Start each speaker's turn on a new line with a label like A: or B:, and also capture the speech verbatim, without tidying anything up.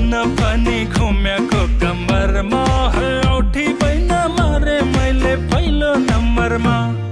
A: पनि घुमेको कम्मरमा, औठी बैना मारे मैले पहिलो नम्बरमा।